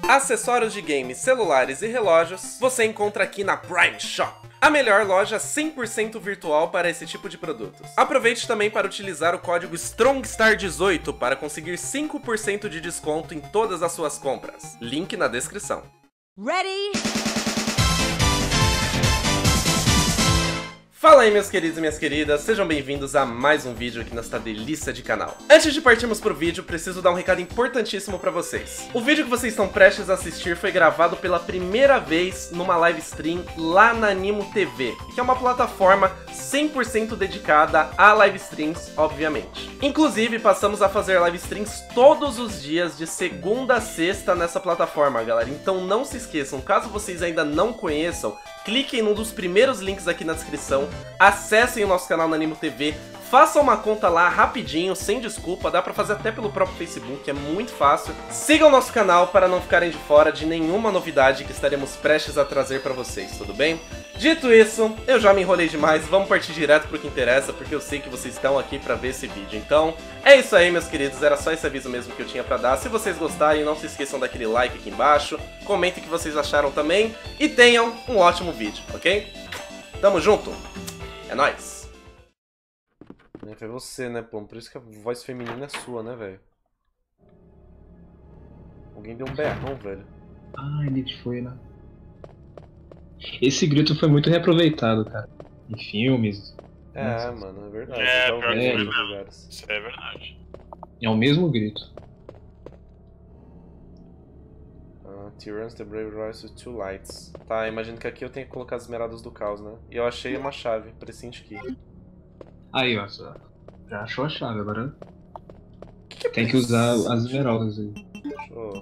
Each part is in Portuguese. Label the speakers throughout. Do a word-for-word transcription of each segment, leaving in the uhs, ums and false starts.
Speaker 1: Acessórios de games, celulares e relógios você encontra aqui na Prime Shop. A melhor loja cem por cento virtual para esse tipo de produtos. Aproveite também para utilizar o código STRONGSTAR dezoito para conseguir cinco por cento de desconto em todas as suas compras. Link na descrição.
Speaker 2: Ready?
Speaker 1: Fala aí, meus queridos e minhas queridas, sejam bem-vindos a mais um vídeo aqui nesta delícia de canal. Antes de partirmos pro vídeo, preciso dar um recado importantíssimo pra vocês. O vídeo que vocês estão prestes a assistir foi gravado pela primeira vez numa live stream lá na Animo T V, que é uma plataforma cem por cento dedicada a live streams, obviamente. Inclusive, passamos a fazer live streams todos os dias, de segunda a sexta nessa plataforma, galera. Então não se esqueçam, caso vocês ainda não conheçam, cliquem num dos primeiros links aqui na descrição, acessem o nosso canal na Animo T V, façam uma conta lá rapidinho, sem desculpa, dá pra fazer até pelo próprio Facebook, é muito fácil. Sigam o nosso canal para não ficarem de fora de nenhuma novidade que estaremos prestes a trazer pra vocês, tudo bem? Dito isso, eu já me enrolei demais, vamos partir direto pro que interessa, porque eu sei que vocês estão aqui pra ver esse vídeo. Então, é isso aí, meus queridos, era só esse aviso mesmo que eu tinha pra dar. Se vocês gostarem, não se esqueçam daquele like aqui embaixo, comentem o que vocês acharam também, e tenham um ótimo vídeo, ok? Tamo junto, é nóis! É, foi você, né, pô? Por isso que a voz feminina é sua, né, velho? Alguém deu um berrão, velho.
Speaker 3: Ah, ele foi, né? Esse grito foi muito reaproveitado, cara. Em filmes.
Speaker 1: É,
Speaker 3: Nossa.
Speaker 1: mano, é verdade.
Speaker 4: É,
Speaker 1: eu já
Speaker 4: pior
Speaker 1: ouvi
Speaker 4: que
Speaker 1: em
Speaker 4: foi
Speaker 1: outros
Speaker 4: mesmo.
Speaker 1: lugares.
Speaker 4: Isso é verdade.
Speaker 3: É o mesmo grito.
Speaker 1: Uh, Tyrants, the Brave Rise with two lights. Tá, imagino que aqui eu tenho que colocar as esmeraldas do caos, né? E eu achei uma chave, Prescient Key.
Speaker 3: Aí, ó, só. Já achou a chave, agora
Speaker 1: Que que é
Speaker 3: tem que usar
Speaker 1: Prescient?
Speaker 3: as esmeraldas aí.
Speaker 1: Deixa eu...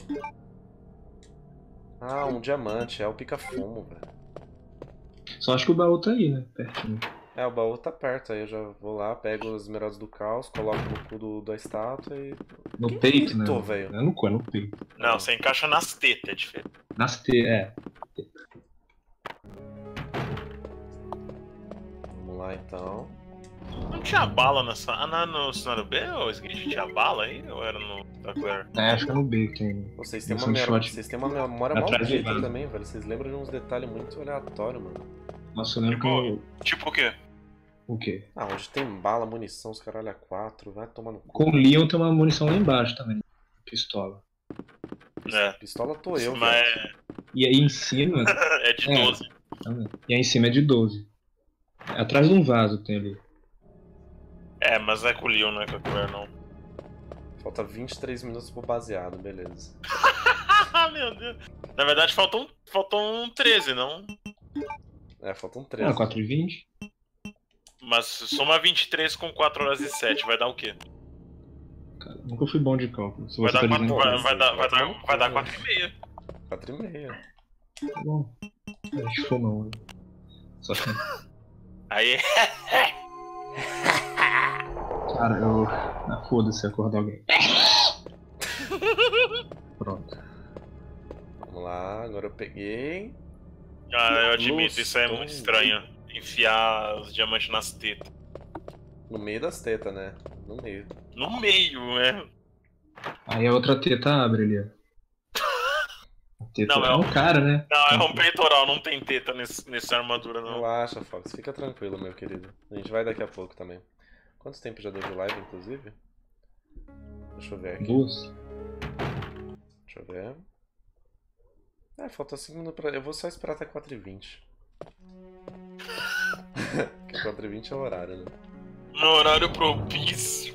Speaker 1: Ah, um diamante, é o pica-fumo, velho.
Speaker 3: Só acho que o baú tá aí, né? Pertinho.
Speaker 1: É, o baú tá perto, aí eu já vou lá, pego as esmeraldas do caos, coloco no cu do, da estátua e...
Speaker 3: No
Speaker 1: Quem
Speaker 3: peito, né?
Speaker 1: gritou, velho?
Speaker 3: É no cu, é no peito.
Speaker 4: Não, você encaixa nas tetas, é diferente.
Speaker 3: Nas T, é.
Speaker 1: Vamos lá, então.
Speaker 4: Não tinha bala nessa. Ah, não, no cenário B ou Skid tinha bala aí? Ou era no da Claire?
Speaker 3: É, acho que é no B que tem.
Speaker 1: Vocês têm uma,
Speaker 3: Tem um
Speaker 1: memória,
Speaker 3: shot
Speaker 1: vocês têm uma memória
Speaker 3: atrás do
Speaker 1: maldita
Speaker 3: vaso.
Speaker 1: também, velho. Vocês lembram de uns detalhes muito aleatórios, mano.
Speaker 3: Nossa, eu lembro que eu...
Speaker 4: Tipo o quê?
Speaker 3: O quê?
Speaker 1: Ah, hoje tem bala, munição, os caralho a quatro, vai tomar no cu.
Speaker 3: Com o Leon tem uma munição lá embaixo também. Pistola.
Speaker 4: É.
Speaker 1: Pistola tô eu, velho.
Speaker 4: Mas
Speaker 3: E aí em cima...
Speaker 4: é de
Speaker 3: É.
Speaker 4: doze.
Speaker 3: também. E aí em cima é de doze. É atrás de um vaso tem ali.
Speaker 4: É, mas não é com o Leon, não é com a Claire, não.
Speaker 1: Falta vinte e três minutos pro baseado, beleza.
Speaker 4: Ah, meu Deus. Na verdade, faltam, faltam treze, não?
Speaker 1: É, faltam
Speaker 3: Ah,
Speaker 1: treze.
Speaker 3: quatro e vinte?
Speaker 4: Mas soma vinte e três com quatro horas e sete, vai dar o quê?
Speaker 3: Cara, nunca fui bom de cálculo. Se
Speaker 4: Vai
Speaker 3: você
Speaker 4: dar
Speaker 3: tá
Speaker 4: quatro,
Speaker 3: dizendo...
Speaker 4: vai, vai dar, vai
Speaker 1: Vai
Speaker 4: dar,
Speaker 1: tomar no
Speaker 4: vai
Speaker 1: cu,
Speaker 4: dar
Speaker 1: né?
Speaker 4: quatro e meia.
Speaker 1: quatro e meia.
Speaker 3: Tá bom. É, acho que foi não. né? Só que...
Speaker 4: Aí,
Speaker 3: Cara, eu... Ah, foda-se, acordar alguém. Pronto.
Speaker 1: Vamos lá, agora eu peguei.
Speaker 4: ah, eu admito, isso é muito
Speaker 1: Luz,
Speaker 4: estranho. Enfiar os diamantes nas tetas.
Speaker 1: No meio das tetas, né? No meio.
Speaker 4: No meio, né?
Speaker 3: Aí a outra teta abre ali, ó. A teta
Speaker 4: Não,
Speaker 3: é
Speaker 4: é
Speaker 3: um
Speaker 4: um-
Speaker 3: cara, né?
Speaker 4: Não, é um peitoral, não tem teta nesse, nessa armadura, não.
Speaker 1: Relaxa, Fox. Fica tranquilo, meu querido. A gente vai daqui a pouco também. Quanto tempo já deu de live, inclusive? Deixa eu ver aqui.
Speaker 3: Duas.
Speaker 1: Deixa eu ver. É, falta cinco minutos pra... Eu vou só esperar até quatro e vinte. Porque quatro e vinte é o horário, né?
Speaker 4: No horário propício.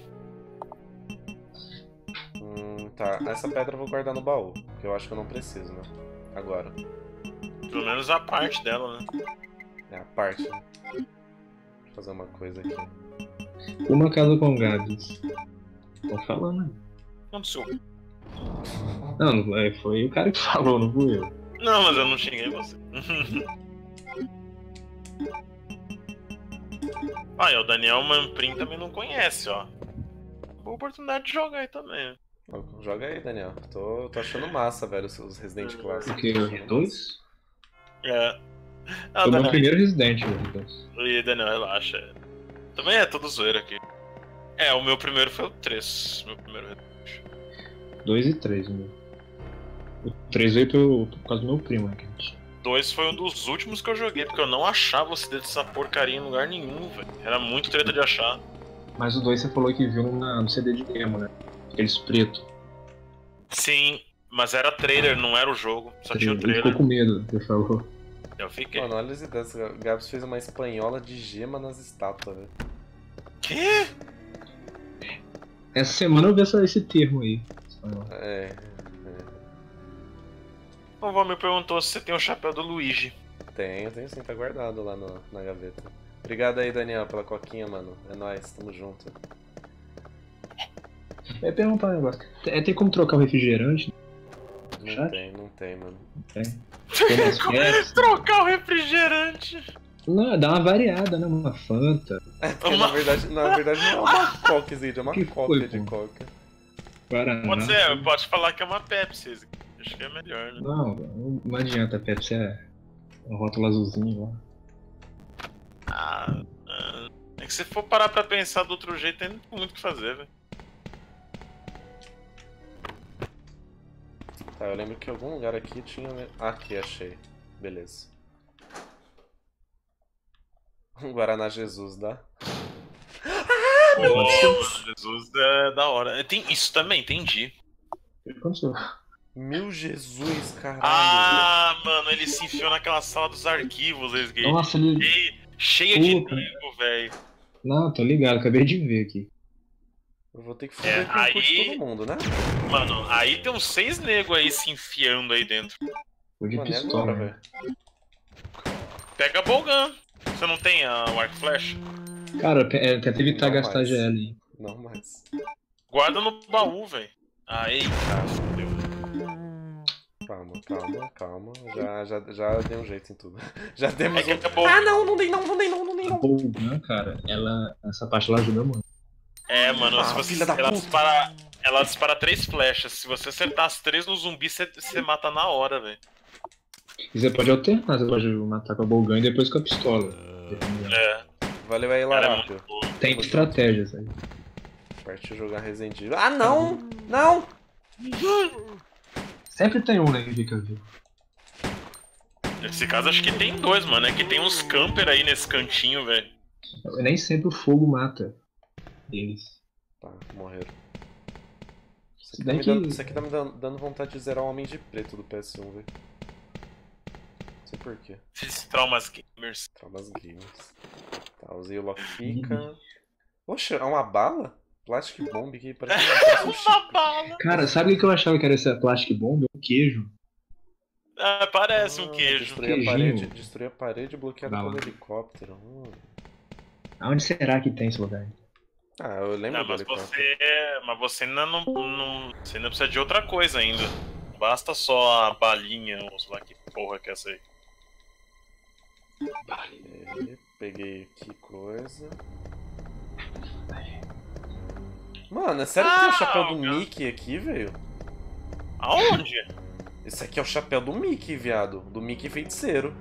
Speaker 1: Hum, tá. Essa pedra eu vou guardar no baú. Que eu acho que eu não preciso, né? Agora.
Speaker 4: Pelo menos a parte dela, né?
Speaker 1: É a parte. Né? Deixa eu fazer uma coisa aqui.
Speaker 3: Uma casa com gatos. Tô falando, né?
Speaker 4: Não sou.
Speaker 3: Não, não é, foi o cara que falou, não fui eu.
Speaker 4: Não, mas eu não xinguei você. Ah, e o Daniel Manprim também não conhece, ó. Boa oportunidade de jogar aí também.
Speaker 1: Ó, joga aí, Daniel. Tô, tô achando massa, velho, os- os Resident Classics.
Speaker 3: O que?
Speaker 1: Tô achando
Speaker 3: Dois?
Speaker 4: É. Ah,
Speaker 3: Foi o meu
Speaker 4: Daniel,
Speaker 3: primeiro Resident, velho. Então.
Speaker 4: e Daniel, relaxa. Também é tudo zoeira aqui. É, o meu primeiro foi o três. Meu primeiro.
Speaker 3: Dois e três, meu. O três veio pelo, por causa do meu primo, né?
Speaker 4: dois foi um dos últimos que eu joguei, porque eu não achava o C D dessa porcaria em lugar nenhum, velho. Era muito treta de achar.
Speaker 3: Mas o dois você falou que viu na, no C D de demo, né? Aqueles preto.
Speaker 4: Sim, mas era trailer, não era o jogo. Só tinha o
Speaker 3: Ele
Speaker 4: trailer.
Speaker 3: ficou com medo, você falou.
Speaker 4: Eu fiquei.
Speaker 1: Mano, olha as ideias. O Gabs fez uma espanhola de gema nas estátuas, velho.
Speaker 4: Quê?
Speaker 3: Essa semana eu vi essa, esse termo aí.
Speaker 1: É.
Speaker 4: O Val me perguntou se você tem o chapéu do Luigi.
Speaker 1: Tenho, tenho sim, tá guardado lá no, na gaveta. Obrigado aí, Daniel, pela coquinha, mano. É nóis, tamo junto.
Speaker 3: Eu ia perguntar um negócio. É, tem como trocar o refrigerante?
Speaker 1: Não
Speaker 3: Chat?
Speaker 1: tem, não tem, mano.
Speaker 3: Não tem. Tem mais Pepsi?
Speaker 4: Trocar o refrigerante.
Speaker 3: Não, dá uma variada, né? Uma Fanta.
Speaker 1: É porque
Speaker 4: Uma-
Speaker 1: na verdade, na verdade não é uma coquezinha, é uma
Speaker 3: Que
Speaker 1: cópia
Speaker 3: foi,
Speaker 1: de
Speaker 3: pô?
Speaker 1: coca.
Speaker 3: Guaraná.
Speaker 4: Pode ser, pode falar que é uma Pepsi. Acho que é melhor, né?
Speaker 3: Não, não, não adianta. A Pepsi é um rótulo azulzinho lá.
Speaker 4: Ah, ah, é que se for parar pra pensar do outro jeito, tem muito o que fazer, velho.
Speaker 1: Tá, eu lembro que em algum lugar aqui tinha... Ah, aqui, achei. Beleza. Um Guaraná Jesus, dá?
Speaker 4: Pô, mano, Jesus é da hora. Tem isso também, entendi.
Speaker 3: O que aconteceu?
Speaker 1: Meu Jesus, caralho.
Speaker 4: Ah, mano, ele se enfiou naquela sala dos arquivos, Esgate.
Speaker 3: Nossa, ele.
Speaker 4: Cheia, cheia de
Speaker 3: Puta.
Speaker 4: nego, velho.
Speaker 3: Não, tô ligado, acabei de ver aqui.
Speaker 1: Eu vou ter que foder
Speaker 4: É,
Speaker 1: com o cu de
Speaker 4: aí-
Speaker 1: todo mundo, né?
Speaker 4: Mano, aí tem uns seis negros aí se enfiando aí dentro.
Speaker 3: Foi de
Speaker 1: Mano, e
Speaker 3: pistola,
Speaker 1: agora,
Speaker 3: né?
Speaker 1: velho?
Speaker 4: Pega a Bolgan. Você não tem a, o arco flash?
Speaker 3: Cara, é, tenta evitar
Speaker 1: Não
Speaker 3: gastar
Speaker 1: mais.
Speaker 3: G L aí.
Speaker 1: Não mais.
Speaker 4: Guarda no baú, velho. Ah, eita, fodeu.
Speaker 1: Calma, calma, calma. Já, já, já dei um jeito em tudo. Já temos
Speaker 4: É que
Speaker 1: um...
Speaker 4: acabou.
Speaker 1: Ah, não, não dei não, não dei não, não dei
Speaker 3: A
Speaker 1: não.
Speaker 3: Bolgan, cara, ela. Essa parte ela ajuda muito.
Speaker 4: É, mano,
Speaker 1: Ah,
Speaker 4: se você,
Speaker 1: filha da
Speaker 4: ela,
Speaker 1: puta.
Speaker 4: dispara, ela dispara três flechas. Se você acertar as três no zumbi, você, você mata na hora, velho.
Speaker 3: E você pode alternar, você pode matar com a Bolgan e depois com a pistola. dependendo.
Speaker 4: É,
Speaker 1: Valeu aí,
Speaker 4: ela é
Speaker 1: Larápio.
Speaker 4: muito boa.
Speaker 3: Tem estratégias aí.
Speaker 1: Partiu jogar Resident Evil. Ah, não! Não!
Speaker 3: Sempre tem um, né, que fica vivo.
Speaker 4: Nesse caso, acho que tem dois, mano. É que tem uns camper aí nesse cantinho, velho.
Speaker 3: Nem sempre o fogo mata eles.
Speaker 1: Tá, morreram. Isso
Speaker 3: Se
Speaker 1: aqui, tá
Speaker 3: bem
Speaker 1: me
Speaker 3: que-
Speaker 1: dando, isso aqui tá me dando, dando vontade de zerar o Homem de Preto do P S um, velho. Não sei porquê.
Speaker 4: Esses traumas gamers.
Speaker 1: Traumas gamers. Tá, usei o Lockpica. Poxa, é uma bala? Plastic Bomb aqui, parece, parece um chip.
Speaker 4: Uma bala!
Speaker 3: Cara, sabe o que eu achava que era essa plastic bomb? Um queijo.
Speaker 4: Ah, parece um
Speaker 1: Ah,
Speaker 4: queijo.
Speaker 1: Destruir a
Speaker 3: Queijinho.
Speaker 1: parede, destruir a parede bloqueada
Speaker 3: Vai
Speaker 1: pelo
Speaker 3: lá.
Speaker 1: helicóptero. Hum.
Speaker 3: Aonde será que tem esse lugar?
Speaker 1: Ah, eu lembro
Speaker 4: Não,
Speaker 1: do
Speaker 4: mas
Speaker 1: helicóptero.
Speaker 4: você, mas você ainda não, não. Você ainda precisa de outra coisa ainda. Não basta só a balinha, ou sei lá que porra que é essa aí.
Speaker 1: Ok, peguei aqui coisa. Mano, é sério que tem o
Speaker 4: Ah,
Speaker 1: chapéu do
Speaker 4: cara.
Speaker 1: Mickey aqui, velho?
Speaker 4: Aonde?
Speaker 1: Esse aqui é o chapéu do Mickey, viado. Do Mickey feiticeiro.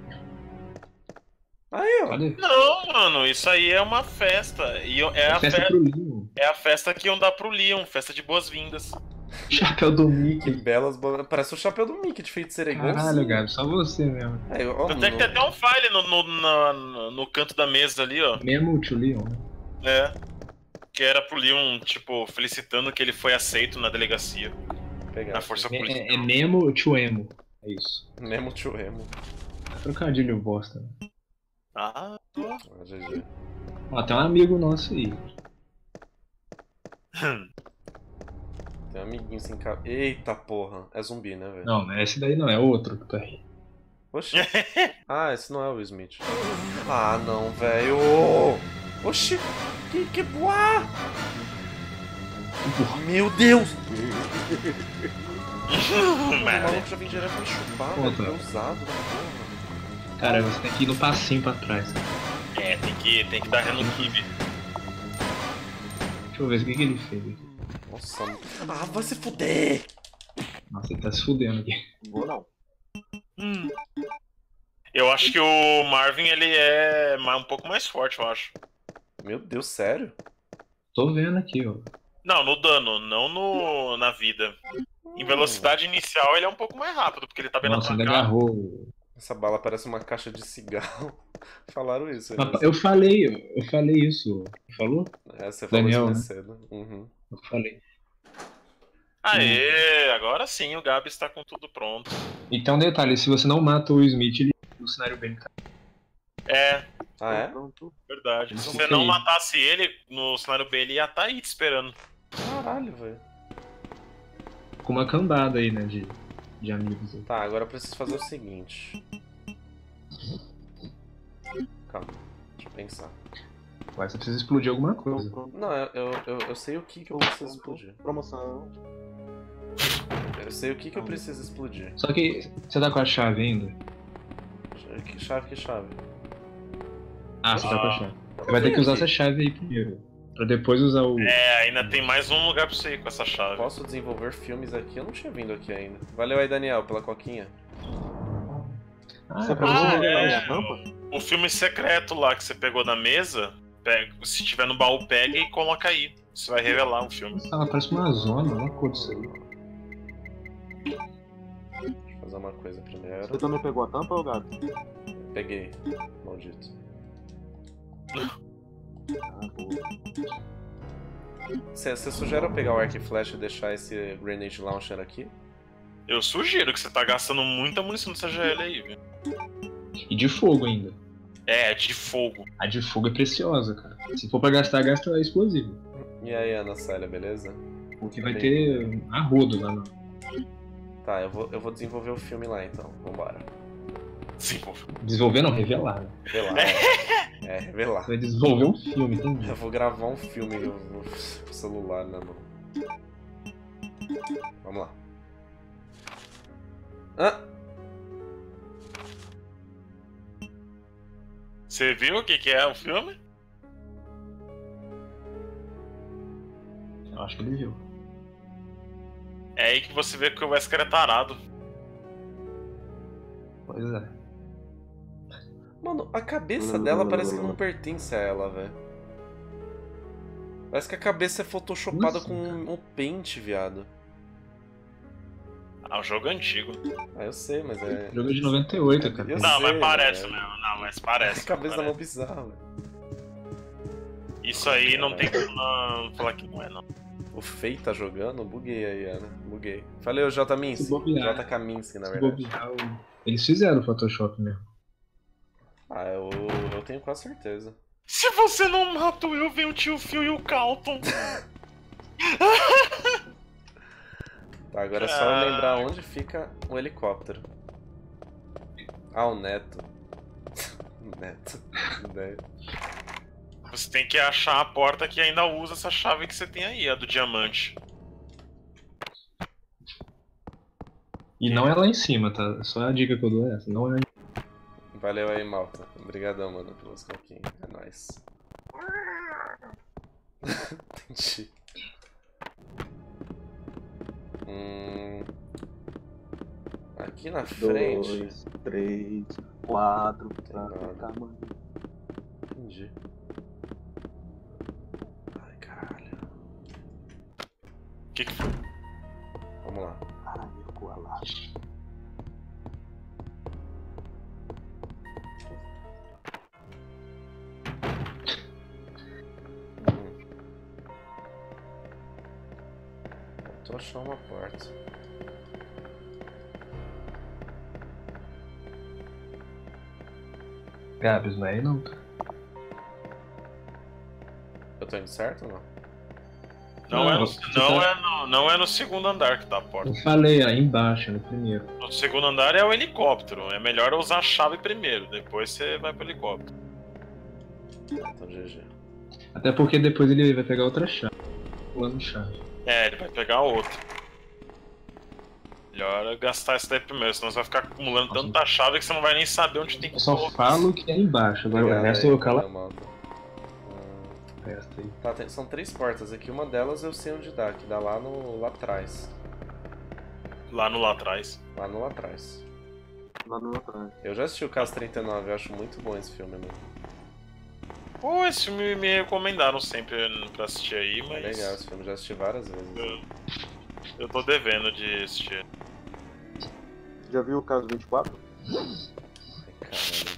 Speaker 1: Aí, ó.
Speaker 3: Cadê?
Speaker 4: Não, mano, isso aí é uma festa. E é
Speaker 3: É
Speaker 4: a,
Speaker 3: festa
Speaker 4: fe...
Speaker 3: pro Leon.
Speaker 4: é a festa que iam dar pro Leon, festa de boas-vindas.
Speaker 3: Chapéu do
Speaker 1: Que
Speaker 3: Mickey.
Speaker 1: belas bo... Parece o chapéu do Mickey de feiticeiro, é
Speaker 3: Caralho,
Speaker 1: igualzinho.
Speaker 3: Gabi, só você mesmo.
Speaker 1: Aí, ó,
Speaker 4: Até que tem até um file no, no, na- no, no canto da mesa ali, ó.
Speaker 3: Mesmo o tio Leon, né?
Speaker 4: É. Que era pro Leon, tipo, felicitando que ele foi aceito na delegacia.
Speaker 1: Pegar
Speaker 4: Na
Speaker 1: aqui.
Speaker 4: força
Speaker 3: É,
Speaker 4: policial.
Speaker 3: é, é Memo o tio Emo. É isso.
Speaker 1: Nemo to Emo.
Speaker 3: Trocadilho bosta. Né?
Speaker 4: Ah,
Speaker 1: Ah, G G.
Speaker 3: Ó, tem um amigo nosso aí.
Speaker 1: Tem um amiguinho sem cabelo. Eita porra. É zumbi, né, velho?
Speaker 3: Não, não é esse daí não, é outro que tá aí.
Speaker 1: Oxi. Ah, esse não é o Smith. Ah, não, velho. Oxi. Que que boa? Meu Deus. O maluco já vem direto me chupar, velho.
Speaker 3: Outra.
Speaker 1: Que usado da porra.
Speaker 3: Cara, você tem que ir no passinho pra trás.
Speaker 4: É, tem que, tem que dar ré no kibe.
Speaker 3: Deixa eu ver o que, que ele fez aqui.
Speaker 1: Nossa. Ah, vai se fuder.
Speaker 3: Nossa, ele tá se fudendo aqui.
Speaker 1: Vou não.
Speaker 4: Hum. Eu acho que o Marvin, ele é ma- um pouco mais forte, eu acho.
Speaker 1: Meu Deus, sério?
Speaker 3: Tô vendo aqui, ó.
Speaker 4: Não, no dano, não no, na vida. Em velocidade inicial ele é um pouco mais rápido, porque ele tá bem na
Speaker 3: Nossa,
Speaker 4: tua
Speaker 3: ainda
Speaker 4: cara.
Speaker 3: agarrou.
Speaker 1: Essa bala parece uma caixa de cigarro. Falaram isso.
Speaker 3: Papai,
Speaker 1: Eles...
Speaker 3: eu falei, eu falei isso. Falou?
Speaker 1: É, você falou
Speaker 3: Daniel,
Speaker 1: isso mais
Speaker 3: né?
Speaker 1: cedo. Uhum.
Speaker 3: Eu falei.
Speaker 4: Aê, agora sim o Gabi está com tudo pronto.
Speaker 3: Então, detalhe, se você não mata o Smith, ele o cenário bem cai.
Speaker 4: É,
Speaker 1: Ah, é?
Speaker 2: Pronto.
Speaker 4: verdade. Se
Speaker 3: Isso
Speaker 4: você
Speaker 3: que
Speaker 4: não
Speaker 3: aí.
Speaker 4: matasse ele no cenário B, ele ia estar aí te esperando.
Speaker 1: Caralho, velho.
Speaker 3: Com uma cambada aí, né, de, de amigos. Aí.
Speaker 1: Tá, agora eu preciso fazer o seguinte. Calma, deixa eu pensar.
Speaker 3: Mas você precisa explodir alguma coisa.
Speaker 2: Pronto.
Speaker 1: Não, eu, eu, eu, eu sei o que, que eu preciso explodir.
Speaker 2: Promoção.
Speaker 1: Eu sei o que, que eu preciso explodir.
Speaker 3: Só que você tá com a chave ainda?
Speaker 1: Que chave, que chave?
Speaker 3: Ah, você tá com a
Speaker 4: Ah.
Speaker 3: chave. Você vai ter que usar essa chave aí primeiro. Pra depois usar o.
Speaker 4: É, ainda tem mais um lugar pra você ir com essa chave.
Speaker 1: Posso desenvolver filmes aqui? Eu não tinha vindo aqui ainda. Valeu aí, Daniel, pela coquinha.
Speaker 3: Ah,
Speaker 2: Você
Speaker 3: é pra
Speaker 2: pegou
Speaker 3: você
Speaker 4: Ah,
Speaker 2: o
Speaker 4: é.
Speaker 2: a rampa?
Speaker 4: O filme secreto lá que você pegou da mesa, pega, se tiver no baú, pega e coloca aí. Você vai revelar o filme.
Speaker 3: Ah, parece uma zona, uma cor disso aí.
Speaker 1: Deixa eu fazer uma coisa primeiro.
Speaker 2: Você também pegou a tampa, ô Gabi?
Speaker 1: Peguei, maldito.
Speaker 2: Ah, boa.
Speaker 1: Você sugere eu pegar o arco e flecha e deixar esse Grenade Launcher aqui?
Speaker 4: Eu sugiro que você tá gastando muita munição do C G L aí, viu?
Speaker 3: E de fogo ainda.
Speaker 4: É, de fogo.
Speaker 3: A de fogo é preciosa, cara. Se for pra gastar, gasta explosivo.
Speaker 1: E aí, Ana Célia, beleza?
Speaker 3: Porque vai ter arrodo lá. No...
Speaker 1: Tá, eu vou, eu vou desenvolver o filme lá então, vambora.
Speaker 4: Desenvolve.
Speaker 3: Desenvolver não, revelar. Né?
Speaker 1: Revelar. É, é, revelar.
Speaker 3: Você vai desenvolver um filme, entendi.
Speaker 1: Eu vou gravar um filme no, no celular na mão. Vamos lá. Ah!
Speaker 4: Você viu o que, que é o filme?
Speaker 3: Eu acho que ele viu.
Speaker 4: É aí que você vê que o Wesker é tarado.
Speaker 3: Pois é.
Speaker 1: Mano, a cabeça dela parece que não pertence a ela, velho. Parece que a cabeça é photoshopada
Speaker 3: Nossa,
Speaker 1: com um, um pente, viado.
Speaker 4: Ah, o jogo é antigo.
Speaker 1: Ah, eu sei, mas é...
Speaker 3: Jogo de noventa e oito, cara.
Speaker 1: Eu
Speaker 4: Não,
Speaker 1: sei,
Speaker 4: mas parece
Speaker 1: velho.
Speaker 4: mesmo. Não, mas
Speaker 1: A
Speaker 4: parece.
Speaker 1: cabeça da mão
Speaker 4: parece.
Speaker 1: bizarra, velho.
Speaker 4: Isso aí não tem como não falar que não é, não.
Speaker 1: O Fei tá jogando? Buguei aí, Ana. Buguei. Falei o J. Minski.
Speaker 3: Se bobear.
Speaker 1: J. Kaminsky, na
Speaker 3: Se
Speaker 1: verdade.
Speaker 3: bobear, o- Eles fizeram o Photoshop mesmo.
Speaker 1: Ah, eu, eu tenho quase certeza.
Speaker 4: Se você não mata o eu, vem o tio Phil e o Calton.
Speaker 1: Tá, agora é só eu lembrar onde fica o helicóptero. Ah, o Neto. Neto. Ideia.
Speaker 4: Você tem que achar a porta que ainda usa essa chave que você tem aí, a do diamante.
Speaker 3: E não é lá em cima, tá? Só a dica que eu dou é essa. Não é.
Speaker 1: Valeu aí, malta. Obrigadão, mano, pelos coquinhos. É nóis. Entendi. Hum... Aqui na frente...
Speaker 2: Dois, três, quatro, pra
Speaker 1: nada.
Speaker 2: ficar, mano.
Speaker 1: Entendi. Ai, caralho.
Speaker 4: O que, que foi?
Speaker 1: Vamos lá.
Speaker 2: Ai, ficou lá.
Speaker 1: Hum. Faltou achar uma porta.
Speaker 3: Gabs, não é aí não.
Speaker 1: Eu tô indo certo ou não?
Speaker 4: Não,
Speaker 3: Não,
Speaker 4: é, no,
Speaker 3: você
Speaker 4: não,
Speaker 3: tá-
Speaker 4: é no, não é no segundo andar que tá a porta.
Speaker 3: Eu falei aí embaixo, no primeiro.
Speaker 4: No segundo andar é o helicóptero. É melhor usar a chave primeiro, depois você vai pro helicóptero.
Speaker 1: Então, G G.
Speaker 3: Até porque depois ele vai pegar outra chave. Pulando chave.
Speaker 4: É, ele vai pegar outra. Melhor gastar essa daí primeiro, senão você vai ficar acumulando
Speaker 3: Nossa.
Speaker 4: tanta chave que você não vai nem saber onde tem que
Speaker 3: Eu só
Speaker 4: colocar.
Speaker 3: falo que é embaixo. Agora o
Speaker 1: Obrigado
Speaker 3: resto
Speaker 1: aí,
Speaker 3: eu calo.
Speaker 1: valeu, malta. Hum,
Speaker 3: O resto aí.
Speaker 1: Tá, tem- são três portas aqui. Uma delas eu sei onde dá, que dá lá no lá atrás.
Speaker 4: Lá no lá atrás.
Speaker 1: Lá no lá atrás.
Speaker 2: Lá no atrás.
Speaker 1: Eu já assisti o Caso trinta e nove, eu acho muito bom esse filme, mano.
Speaker 4: Pô, esse filme me recomendaram sempre pra assistir aí,
Speaker 1: É
Speaker 4: mas.
Speaker 1: legal esse filme, já assisti várias vezes.
Speaker 4: Eu, Eu tô devendo de assistir.
Speaker 2: Já viu o caso vinte e quatro?
Speaker 1: Ai, caralho.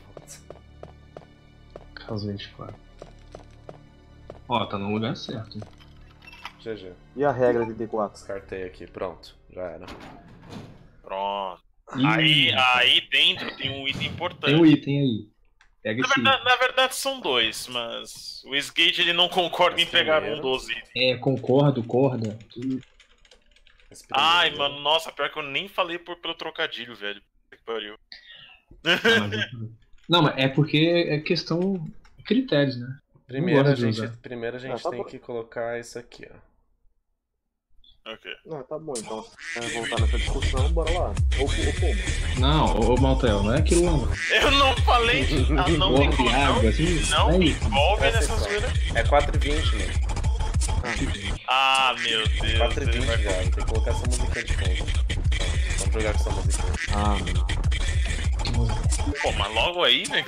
Speaker 3: Caso vinte e quatro. Ó, tá no lugar certo.
Speaker 1: G G.
Speaker 2: E a regra vinte e quatro?
Speaker 1: Descartei aqui, pronto. Já era.
Speaker 4: Pronto.
Speaker 3: Ih,
Speaker 4: Aí,
Speaker 3: rapaz.
Speaker 4: aí dentro tem um item importante.
Speaker 3: Tem um item aí. Pega
Speaker 4: Na
Speaker 3: esse
Speaker 4: verdade, na verdade são dois, mas o Sgate ele não concorda em
Speaker 1: Mas
Speaker 4: pegar
Speaker 1: primeiro-
Speaker 4: um dos itens.
Speaker 3: item. É, concordo, corda. tudo.
Speaker 1: Esse
Speaker 4: Ai,
Speaker 1: primeiro.
Speaker 4: mano, nossa, pior que eu nem falei por, pelo trocadilho, velho. Que pariu.
Speaker 3: Ah, mas eu- Não, mas é porque é questão de critérios, né?
Speaker 1: Primeiro a
Speaker 3: gosto de
Speaker 1: gente,
Speaker 3: usar.
Speaker 1: primeiro a gente
Speaker 2: Ah, tá
Speaker 1: tem
Speaker 2: bom.
Speaker 1: que colocar isso aqui, ó.
Speaker 4: Ok.
Speaker 2: Não, tá bom, então se quer voltar nessa discussão, bora lá. Ou, ou como?
Speaker 3: Não, ô, ô Maltel, não é aquilo lá, não.
Speaker 4: Eu não falei de. Ah, não me
Speaker 3: Corda e água, assim.
Speaker 4: Não
Speaker 3: é
Speaker 4: me
Speaker 3: isso.
Speaker 4: envolve
Speaker 1: Presta
Speaker 4: nessa
Speaker 1: atenção.
Speaker 4: zoeira.
Speaker 1: É quatro e vinte, mano.
Speaker 4: Ah, meu Deus.
Speaker 1: quatro e
Speaker 4: ele
Speaker 1: vinte,
Speaker 4: vai-
Speaker 1: cara. Tem que colocar essa musiquinha de fundo. Vamos jogar com essa musiquinha.
Speaker 2: Ah, não.
Speaker 4: Pô, mas logo aí, velho.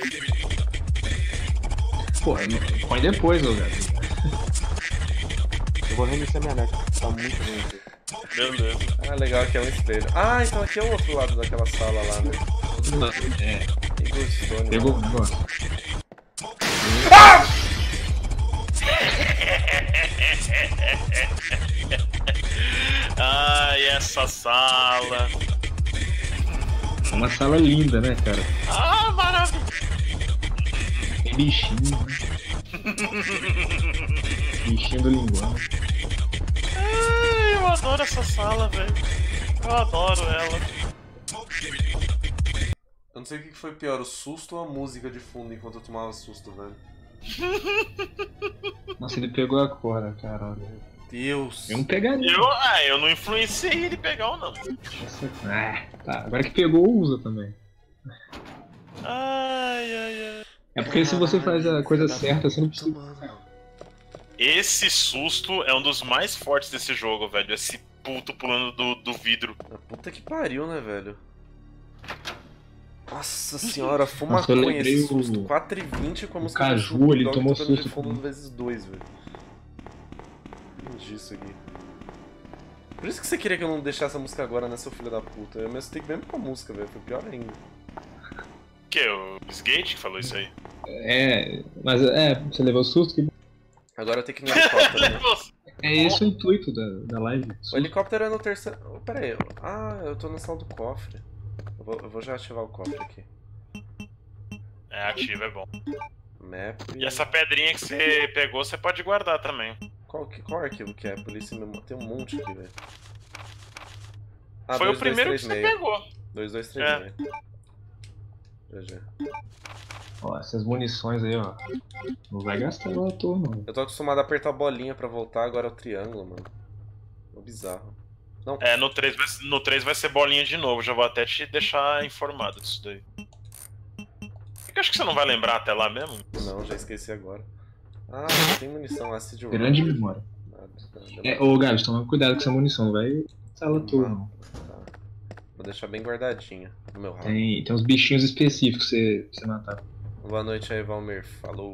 Speaker 3: Pô, não- põe depois, ô gato.
Speaker 2: Eu vou reiniciar minha net, tá muito ruim aqui.
Speaker 4: Beleza.
Speaker 1: Ah, legal, aqui é um espelho. Ah, então aqui é o outro lado daquela sala lá, né?
Speaker 3: É,
Speaker 1: E gostou, né?
Speaker 3: pegou. Boa.
Speaker 4: Ai, essa sala.
Speaker 3: É uma sala linda, né, cara?
Speaker 4: Ah, maravilha.
Speaker 3: Tem bichinho, né? Bichinho do linguão.
Speaker 4: Ai, eu adoro essa sala, velho. Eu adoro ela.
Speaker 1: Eu não sei o que foi pior, o susto ou a música de fundo enquanto eu tomava susto, velho.
Speaker 3: Nossa, ele pegou a corda, cara.
Speaker 1: Deus!
Speaker 3: Eu não pegaria.
Speaker 4: Eu, ah, eu não influenciei ele pegar ou não.
Speaker 3: Nossa, ah, tá. Agora que pegou, usa também.
Speaker 4: Ai, ai, ai.
Speaker 3: É porque se você faz a coisa
Speaker 1: Caralho,
Speaker 3: certa, você não
Speaker 1: puta,
Speaker 3: precisa.
Speaker 1: mano.
Speaker 4: Esse susto é um dos mais fortes desse jogo, velho. Esse puto pulando do, do vidro.
Speaker 1: Ah, puta que pariu, né, velho? Nossa senhora, fuma
Speaker 3: Nossa, eu
Speaker 1: maconha
Speaker 3: lembrei
Speaker 1: esse
Speaker 3: o-
Speaker 1: susto. quatro e vinte com a música
Speaker 3: Caju,
Speaker 1: do Snoop
Speaker 3: ele
Speaker 1: Dogg
Speaker 3: tomou
Speaker 1: tocando de
Speaker 3: susto
Speaker 1: fundo
Speaker 3: com-
Speaker 1: vezes dois, velho. Entendi isso aqui. Por isso que você queria que eu não deixasse a música agora, né, seu filho da puta? Eu mesmo tenho que mesmo com a música, velho. Foi pior ainda.
Speaker 4: Que? O Sgate que falou isso aí?
Speaker 3: É, mas é, você levou susto que.
Speaker 1: Agora eu tenho que ir no helicóptero, né?
Speaker 3: É esse o intuito da, da live.
Speaker 1: O helicóptero é no terceiro... Oh, pera aí. Ah, eu tô na sala do cofre. Eu vou, eu vou já ativar o cofre aqui.
Speaker 4: É, ativo, é bom.
Speaker 1: Map...
Speaker 4: E essa pedrinha que você pegou, você pode guardar também.
Speaker 1: Qual, que, qual arquivo que é? Polícia Memo... Tem um monte aqui, velho. Ah,
Speaker 4: Foi
Speaker 1: dois,
Speaker 4: o primeiro
Speaker 1: dois,
Speaker 4: que
Speaker 1: três,
Speaker 4: você
Speaker 1: seis.
Speaker 4: pegou.
Speaker 1: dois dois três
Speaker 4: É.
Speaker 1: seis. G G.
Speaker 3: Ó, essas munições aí, ó. Não vai gastar lá à toa, não.
Speaker 1: Eu tô acostumado a apertar a bolinha pra voltar, agora é o triângulo, mano. É bizarro. Não,
Speaker 4: É, no três, vai, no três vai ser bolinha de novo. Já vou até te deixar informado disso daí. Eu acho que você não vai lembrar até lá mesmo.
Speaker 1: não, já esqueci agora. Ah, tem munição, acid round.
Speaker 3: Grande memória.
Speaker 1: Nada, nada,
Speaker 3: É, ô, Gabs, toma cuidado com essa munição, não vai gastar lá à toa, não.
Speaker 1: Tá. Vou deixar bem guardadinha no meu rabo.
Speaker 3: Tem, tem uns bichinhos específicos pra você, pra você matar.
Speaker 1: Boa noite aí, Valmir. Falou.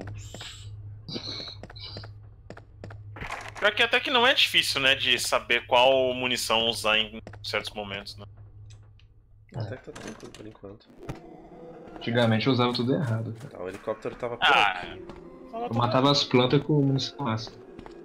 Speaker 4: Pior que até que não é difícil, né, de saber qual munição usar em certos momentos, né?
Speaker 1: Até que tá tranquilo por enquanto.
Speaker 3: Antigamente eu usava tudo errado, cara.
Speaker 1: Tá, o helicóptero tava por
Speaker 4: Ah,
Speaker 1: aqui.
Speaker 3: Eu matava as plantas com munição ácida.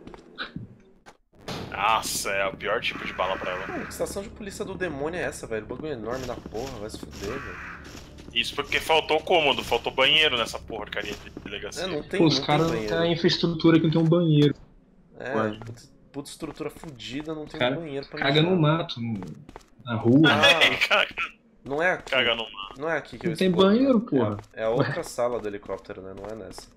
Speaker 4: nossa, é o pior tipo de bala pra ela.
Speaker 1: Mano, que estação de polícia do demônio é essa, velho? O bagulho é enorme da porra, vai se fuder, velho.
Speaker 4: Isso porque faltou cômodo, faltou banheiro nessa porcaria de delegacia.
Speaker 1: É, não tem,
Speaker 3: Pô, os
Speaker 1: não
Speaker 3: caras
Speaker 1: tem
Speaker 3: não têm
Speaker 1: banheiro.
Speaker 3: a infraestrutura que não tem um banheiro.
Speaker 1: É,
Speaker 3: Pode.
Speaker 1: puta, puta estrutura fodida, não tem
Speaker 3: Cara,
Speaker 1: um banheiro pra
Speaker 3: Caga
Speaker 1: mijar.
Speaker 3: no mato, no- na rua.
Speaker 1: Ah,
Speaker 4: caga,
Speaker 1: não é aqui.
Speaker 4: caga no mar.
Speaker 1: Não é aqui que eu
Speaker 3: Não tem
Speaker 1: exploro.
Speaker 3: banheiro, porra.
Speaker 1: É, é a outra sala do helicóptero, né? Não é nessa.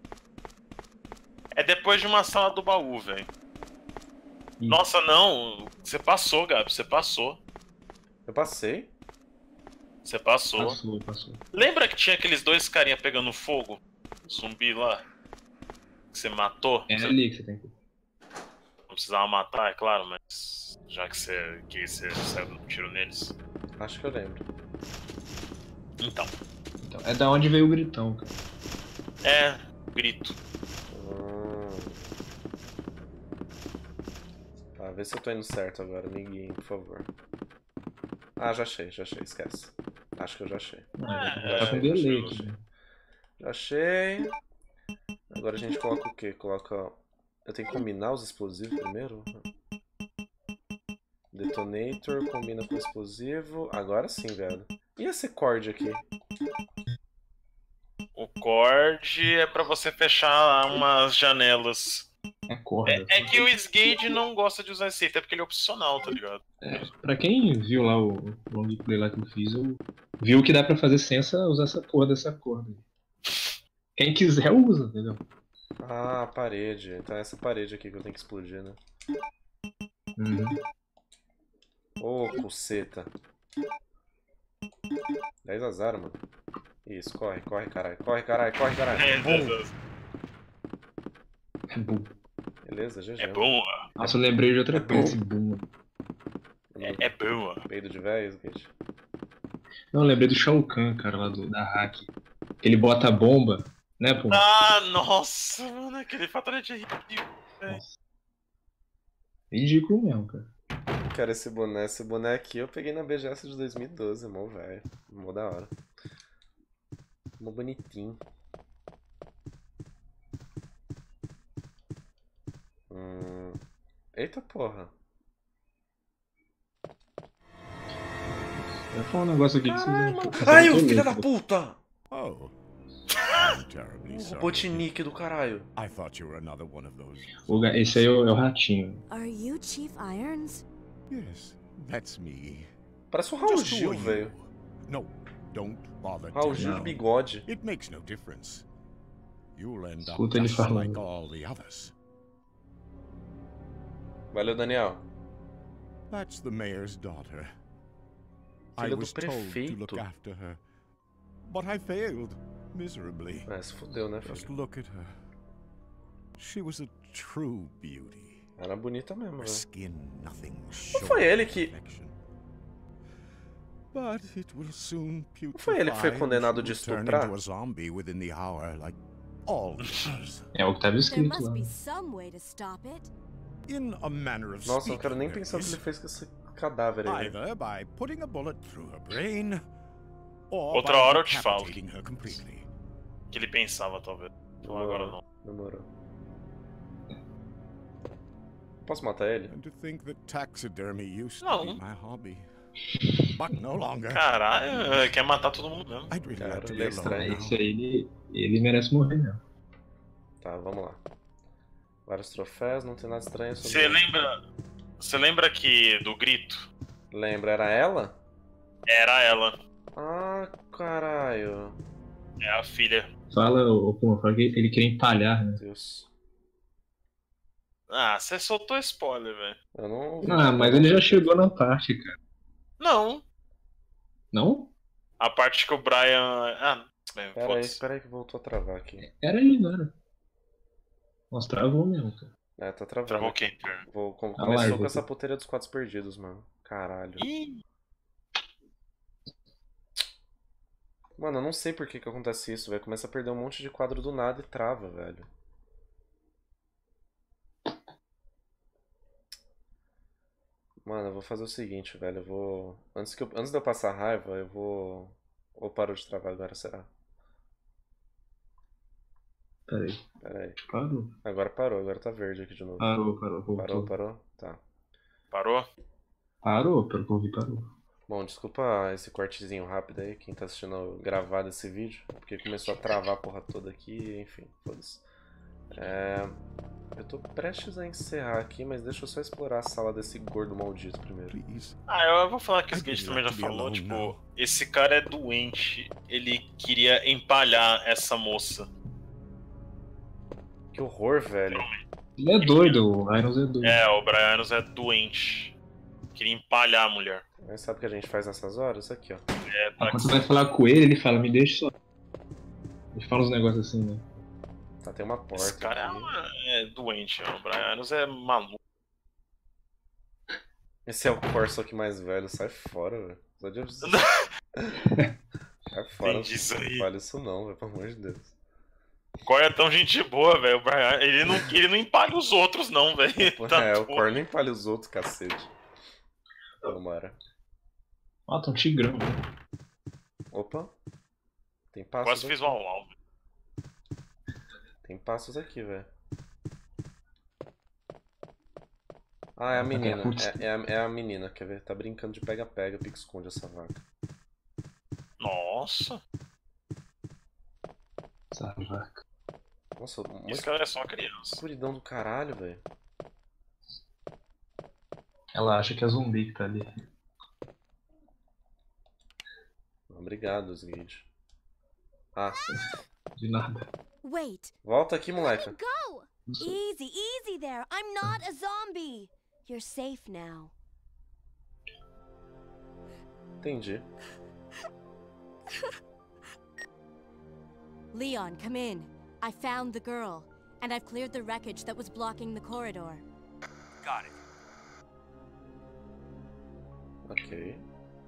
Speaker 4: É depois de uma sala do baú, velho.
Speaker 3: Ih.
Speaker 4: Nossa, não. Você passou, Gabi, você passou.
Speaker 1: Eu passei.
Speaker 4: Você passou.
Speaker 3: Passou, passou.
Speaker 4: Lembra que tinha aqueles dois carinha pegando fogo? Zumbi lá? Que você matou?
Speaker 3: É
Speaker 4: Você
Speaker 3: ali que você tem que.
Speaker 4: não precisava matar, é claro, mas já que você, que você saiu dando tiro neles.
Speaker 1: Acho que eu lembro.
Speaker 4: Então.
Speaker 3: Então, é da onde veio o gritão, cara.
Speaker 4: É, grito.
Speaker 1: Hum. Tá vê se eu tô indo certo agora. Me guiem, por favor. Ah, já achei, já achei, esquece. Acho que eu já achei.
Speaker 3: Ah,
Speaker 1: Já
Speaker 3: tá com
Speaker 1: achei,
Speaker 3: delay
Speaker 1: já achei,
Speaker 3: aqui.
Speaker 1: já achei. Agora a gente coloca o quê? Coloca... Eu tenho que combinar os explosivos primeiro? Detonator, combina com explosivo. Agora sim, velho. E esse cord aqui?
Speaker 4: O cord é pra você fechar umas janelas.
Speaker 3: É corda.
Speaker 4: É, é que o Sgage não gosta de usar esse item, é porque ele é opcional, tá ligado?
Speaker 3: É, pra quem viu lá o long play lá que eu fiz, eu viu que dá pra fazer sem essa, usar essa porra dessa corda. Quem quiser usa, entendeu?
Speaker 1: Ah, a parede. Então é essa parede aqui que eu tenho que explodir, né?
Speaker 3: Uhum.
Speaker 1: Ô, coceta. dez a zero, mano. Isso, corre, corre, caralho. Corre, caralho, corre, caralho.
Speaker 4: É,
Speaker 1: Bum.
Speaker 3: É boom.
Speaker 1: Beleza, G G.
Speaker 4: é bom,
Speaker 3: Nossa, eu lembrei de outra
Speaker 1: É
Speaker 3: coisa,
Speaker 1: bom.
Speaker 3: esse boom.
Speaker 4: é, é bom.
Speaker 1: Peido de véio, gente.
Speaker 3: Não, eu lembrei do Shao Kahn, cara, lá do, da hack. Ele bota a bomba, né, pô?
Speaker 4: Ah, nossa, mano, aquele fatality é ridículo.
Speaker 3: Ridículo mesmo, cara.
Speaker 1: Cara, esse boné, esse boné aqui eu peguei na B G S de dois mil e doze, mó velho. Mó da hora. Mó bonitinho. Hum... Eita porra.
Speaker 3: Eu vou falar um negócio aqui que vocês
Speaker 1: Caralho,
Speaker 3: não
Speaker 1: mano.
Speaker 3: vocês
Speaker 1: Ai,
Speaker 3: não
Speaker 1: o
Speaker 3: tão
Speaker 1: filho da
Speaker 3: loucos.
Speaker 1: puta!
Speaker 5: Oh. I'm terribly
Speaker 1: O
Speaker 5: sorry.
Speaker 1: Robotnik do caralho.
Speaker 5: I thought you were another one of those.
Speaker 3: O ga- Esse aí é o, é o ratinho.
Speaker 6: Are you Chief Irons?
Speaker 5: Yes, that's me.
Speaker 1: Parece o Raul
Speaker 5: Just who
Speaker 1: Gil,
Speaker 5: are you?
Speaker 1: velho.
Speaker 5: No, don't bother.
Speaker 1: Raul
Speaker 5: telling
Speaker 1: Gil
Speaker 5: me.
Speaker 1: de bigode.
Speaker 5: It makes no difference. You'll end up
Speaker 3: Escuta ele
Speaker 5: just
Speaker 3: falando.
Speaker 5: like all the others.
Speaker 1: Valeu, Daniel.
Speaker 5: That's the mayor's daughter. I
Speaker 1: Filha do
Speaker 5: was told to look
Speaker 1: prefeito.
Speaker 5: after her, but I failed miserably.
Speaker 1: É, se fudeu, né,
Speaker 5: Just
Speaker 1: filho?
Speaker 5: look at her. She was a true beauty.
Speaker 1: Era bonita mesmo,
Speaker 5: Her
Speaker 1: velho.
Speaker 5: skin nothing
Speaker 1: Não
Speaker 5: short
Speaker 1: foi ele
Speaker 5: of
Speaker 1: que...
Speaker 5: perfection. But it will soon
Speaker 1: Não foi ele que foi
Speaker 5: putrefy and
Speaker 1: condenado
Speaker 5: she
Speaker 1: de
Speaker 5: will turn
Speaker 1: estuprar?
Speaker 5: into a zombie within the hour, like all others.
Speaker 3: É o que tava
Speaker 6: There
Speaker 3: escrito
Speaker 6: must
Speaker 3: lá.
Speaker 6: be some way to stop it.
Speaker 5: In a manner of
Speaker 1: Nossa, eu não quero
Speaker 5: speaking,
Speaker 1: nem
Speaker 5: there
Speaker 1: pensar o que
Speaker 5: is.
Speaker 1: ele fez com esse cadáver aí. velho.
Speaker 5: Either by putting a bullet through her brain, or
Speaker 4: Outra
Speaker 5: by
Speaker 4: hora eu te falo.
Speaker 5: decapitating her completely.
Speaker 4: Que ele pensava, talvez. Então agora não.
Speaker 1: Demorou. Posso matar ele?
Speaker 5: And to think that taxidermy used
Speaker 4: No.
Speaker 5: to be my hobby. But no longer.
Speaker 4: Caralho, quer matar todo mundo mesmo.
Speaker 5: I'd really
Speaker 1: Cara,
Speaker 5: like to
Speaker 1: ele é
Speaker 5: be alone
Speaker 1: estranho.
Speaker 5: now.
Speaker 3: Esse aí, ele, ele merece morrer mesmo.
Speaker 1: Tá, vamos lá. Vários troféus, não tem nada estranho sobre
Speaker 4: Você
Speaker 1: ele.
Speaker 4: lembra. Você lembra que do grito?
Speaker 1: Lembra, era ela?
Speaker 4: Era ela.
Speaker 1: Ah, caralho.
Speaker 4: É a filha.
Speaker 3: Fala, ô Puma, fala que ele queria empalhar, né?
Speaker 1: Deus.
Speaker 4: Ah, você soltou spoiler, velho.
Speaker 1: Eu não...
Speaker 3: Ah, mas ele já chegou na parte, cara.
Speaker 4: Não.
Speaker 3: Não?
Speaker 4: A parte que o Brian. Ah, bem,
Speaker 1: Pera aí,
Speaker 4: foda-se.
Speaker 1: pera aí que voltou a travar aqui.
Speaker 3: Era ele, não era? Nossa, travou mesmo, cara.
Speaker 1: É, tá travando.
Speaker 4: Travou
Speaker 1: aqui.
Speaker 4: quem?
Speaker 1: Vou, com-
Speaker 3: Ah,
Speaker 1: começou
Speaker 3: larga
Speaker 1: com essa
Speaker 3: aqui.
Speaker 1: puteira dos quatro perdidos, mano. Caralho.
Speaker 4: Ih,
Speaker 1: Mano, eu não sei por que que acontece isso, velho. Começa a perder um monte de quadro do nada e trava, velho. Mano, eu vou fazer o seguinte, velho. Eu vou... Antes, que eu... Antes de eu passar raiva, eu vou... Ou parou de travar agora, será?
Speaker 3: Pera aí.
Speaker 1: Pera aí.
Speaker 3: Parou.
Speaker 1: Agora parou, agora tá verde aqui de novo.
Speaker 3: Parou, parou. Voltou.
Speaker 1: Parou, parou? Tá.
Speaker 4: parou?
Speaker 3: Parou, pelo que eu vi, parou.
Speaker 1: Bom, desculpa esse cortezinho rápido aí, quem tá assistindo gravado esse vídeo, porque começou a travar a porra toda aqui, enfim, foda-se. É... Eu tô prestes a encerrar aqui, mas deixa eu só explorar a sala desse gordo maldito primeiro.
Speaker 5: Please.
Speaker 4: Ah, eu vou falar que o
Speaker 5: I'd
Speaker 4: Skate
Speaker 5: like
Speaker 4: também já
Speaker 5: to be
Speaker 4: falou,
Speaker 5: alone
Speaker 4: tipo,
Speaker 5: now.
Speaker 4: esse cara é doente, ele queria empalhar essa moça.
Speaker 1: Que horror, velho.
Speaker 3: Ele é doido, o Irons é doido.
Speaker 4: É, o Brian é doente. Queria empalhar a mulher.
Speaker 1: Mas sabe o que a gente faz nessas horas? Aqui, ó.
Speaker 4: É, tá
Speaker 3: Aí quando você vai falar com ele, ele fala, me deixa só. Ele fala uns negócios assim, né?
Speaker 1: Tá, tem uma porta
Speaker 4: Esse cara é,
Speaker 1: aqui.
Speaker 4: uma- é doente, ó. O Brian é maluco.
Speaker 1: Esse é o Corso aqui mais velho, sai fora, velho. Só de... Sai fora,
Speaker 4: Entendi isso aí.
Speaker 1: não vale isso não, velho, pelo amor de Deus.
Speaker 4: O Core é tão gente boa, velho. Ele não, ele não empalha os outros, não, velho. Tá
Speaker 1: é, o
Speaker 4: todo-
Speaker 1: Core nem empalha os outros, cacete. Vambora.
Speaker 3: Ó, tem um tigrão. Né?
Speaker 1: Opa. Tem passos
Speaker 4: Quase
Speaker 1: aqui.
Speaker 4: fiz um all
Speaker 1: Tem passos aqui, velho. Ah, é a
Speaker 3: Opa, tem
Speaker 1: menina.
Speaker 3: putz.
Speaker 1: É, é, a, é a menina, quer ver? Tá brincando de pega-pega, pique-esconde essa vaca.
Speaker 4: Nossa,
Speaker 3: Essa vaca.
Speaker 1: Nossa,
Speaker 4: isso
Speaker 1: muito
Speaker 4: que ela é só uma criança.
Speaker 1: escuridão do caralho, velho.
Speaker 3: Ela acha que é zumbi que tá ali.
Speaker 1: Obrigado, Sguid. Ah,
Speaker 3: De nada.
Speaker 6: Wait.
Speaker 1: volta aqui,
Speaker 6: Let me
Speaker 1: moleca.
Speaker 6: go.
Speaker 3: Não sei.
Speaker 6: Easy, easy there. I'm not a zombie. You're safe now.
Speaker 1: Entendi.
Speaker 6: Leon, come in. I found the girl, and I've cleared the wreckage that was blocking the corridor.
Speaker 5: Got it.
Speaker 1: Ok.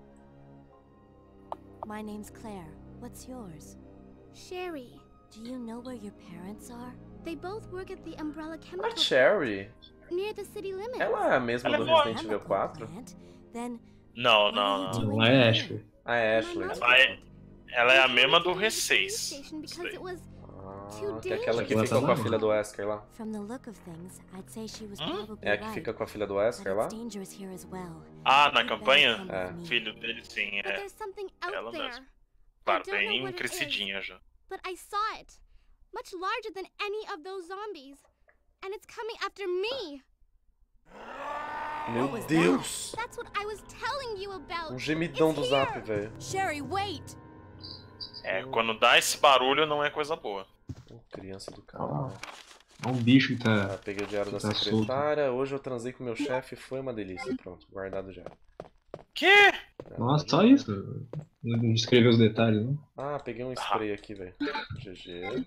Speaker 6: My name's Claire. What's yours?
Speaker 7: Sherry.
Speaker 6: Do you know where your parents are?
Speaker 7: They both work at the Umbrella
Speaker 1: A
Speaker 7: Chemical
Speaker 1: Cherry,
Speaker 7: near the city limits.
Speaker 1: ela é a mesma
Speaker 4: Ela
Speaker 1: do
Speaker 4: é boa.
Speaker 1: Resident Evil
Speaker 6: Chemical
Speaker 1: quatro?
Speaker 6: plant? Then
Speaker 4: Não,
Speaker 6: what are
Speaker 4: não,
Speaker 6: you
Speaker 4: não.
Speaker 6: doing
Speaker 3: Não é
Speaker 6: here?
Speaker 3: Ashley.
Speaker 1: Ah, é Ashley.
Speaker 7: Mama.
Speaker 1: desculpa.
Speaker 4: Ela é, ela é a
Speaker 7: They
Speaker 4: mesma
Speaker 7: told
Speaker 4: do
Speaker 7: me to
Speaker 4: R
Speaker 7: leave the police
Speaker 4: seis.
Speaker 7: station because it was
Speaker 1: Ah, que é aquela que
Speaker 3: Ela
Speaker 1: fica
Speaker 3: tá
Speaker 1: com a
Speaker 3: lá.
Speaker 1: filha do Wesker lá.
Speaker 6: From the look of things, I'd say she was
Speaker 4: Hum?
Speaker 6: probably
Speaker 1: É a que
Speaker 6: right.
Speaker 1: fica com a filha do
Speaker 6: But
Speaker 1: Wesker lá?
Speaker 6: it's dangerous here as well.
Speaker 4: Ah, na
Speaker 6: You'd better
Speaker 4: campanha?
Speaker 6: come
Speaker 1: É.
Speaker 6: with me.
Speaker 4: Filho dele, sim,
Speaker 7: But
Speaker 4: é.
Speaker 7: there's something out
Speaker 4: Ela
Speaker 7: there.
Speaker 4: mesmo. Claro,
Speaker 7: I don't know
Speaker 4: bem
Speaker 7: what it is,
Speaker 4: crescidinha já.
Speaker 7: but I saw it. Much larger than any of those zombies. And it's coming after me.
Speaker 1: Meu
Speaker 6: What was
Speaker 1: Deus!
Speaker 7: That's what I was telling you about.
Speaker 1: Um gemidão
Speaker 7: It's
Speaker 1: do zap,
Speaker 7: here.
Speaker 1: velho.
Speaker 6: Sherry, wait!
Speaker 4: É, quando dá esse barulho não é coisa boa.
Speaker 1: Ô, criança do caralho.
Speaker 3: É um bicho que tá.
Speaker 1: Ah, peguei o diário da
Speaker 3: Tá
Speaker 1: secretária. Hoje eu transei com meu chefe, foi uma delícia. Pronto, guardado já.
Speaker 4: Que?
Speaker 3: Nossa, só isso. Não descreveu os detalhes, não?
Speaker 1: Ah, peguei um spray aqui, velho. G G.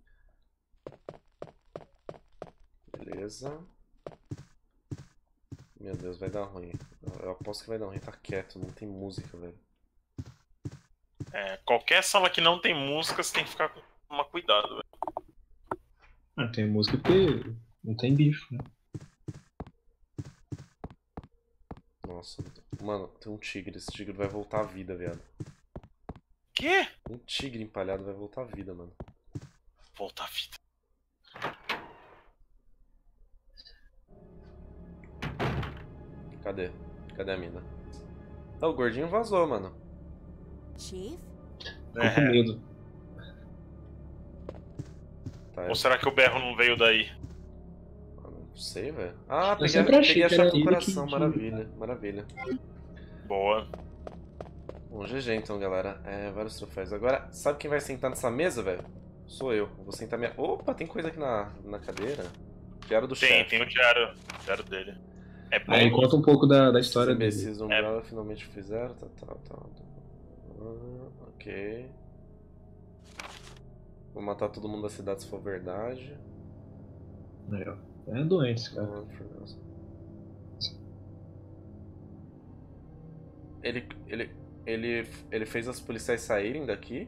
Speaker 1: Beleza. Meu Deus, vai dar ruim. Eu aposto que vai dar ruim. Tá quieto, não tem música, velho.
Speaker 4: É, qualquer sala que não tem música, você tem que ficar com uma cuidado, velho.
Speaker 3: Ah, tem música porque não tem bicho, né?
Speaker 1: Nossa, mano, tem um tigre. Esse tigre vai voltar à vida, viado.
Speaker 4: Que?
Speaker 1: Um tigre empalhado vai voltar à vida, mano.
Speaker 4: Voltar a vida.
Speaker 1: Cadê? Cadê a mina? Ah, o gordinho vazou, mano.
Speaker 6: Chief?
Speaker 3: Ficou com
Speaker 4: É.
Speaker 3: medo.
Speaker 1: Tá,
Speaker 4: Ou será que o berro não veio daí?
Speaker 1: eu não sei, velho. Ah, peguei,
Speaker 3: sempre achei
Speaker 1: peguei a
Speaker 3: que
Speaker 1: chave
Speaker 3: era
Speaker 1: do
Speaker 3: ele
Speaker 1: coração.
Speaker 3: que-
Speaker 1: Maravilha, maravilha.
Speaker 4: Boa.
Speaker 1: Bom, G G então, galera. É, vários troféus. Agora, sabe quem vai sentar nessa mesa, velho? Sou eu. Vou sentar minha... Opa, tem coisa aqui na, na cadeira. Diário do
Speaker 4: Tem,
Speaker 1: chefe.
Speaker 4: tem o diário, o diário dele. É bom.
Speaker 3: Aí conta um pouco da, da história
Speaker 1: Os
Speaker 3: dele.
Speaker 1: imbecis do Umbrella finalmente fizeram. Tá, tá, tá. Ah, ok. Vou matar todo mundo da cidade se for verdade.
Speaker 3: É, ó. É doente esse cara.
Speaker 1: Ele, ele, ele, ele fez as policiais saírem daqui.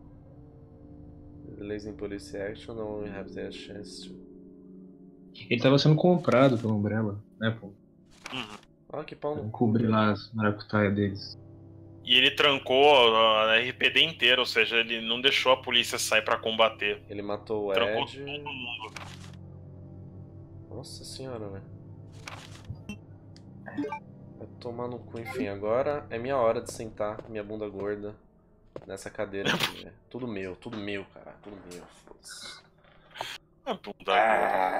Speaker 1: Delays in police action, não have the chance to...
Speaker 3: Ele tava sendo comprado pela Umbrella, né, pô?
Speaker 4: Uhum.
Speaker 1: Ah, que pau
Speaker 3: Pra
Speaker 1: no cu.
Speaker 3: cobrir lá as maracutaias deles.
Speaker 4: E ele trancou a R P D inteira, ou seja, ele não deixou a polícia sair pra combater.
Speaker 1: Ele matou o
Speaker 4: Trancou
Speaker 1: Ed.
Speaker 4: todo mundo.
Speaker 1: Nossa senhora, velho. Vai tomar no cu, enfim. Agora é minha hora de sentar minha bunda gorda nessa cadeira aqui, velho. Tudo meu, tudo meu, cara. Tudo meu, foda-se.
Speaker 4: A bunda gorda.